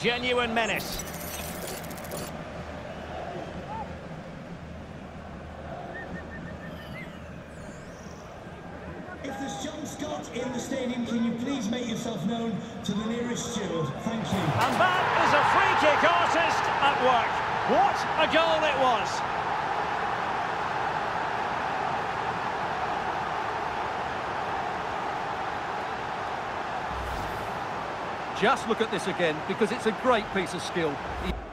genuine menace. If there's John Scott in the stadium, can you please make yourself known to the nearest steward? Thank you. And that is a free kick artist at work. What a goal it was. Just look at this again, because it's a great piece of skill.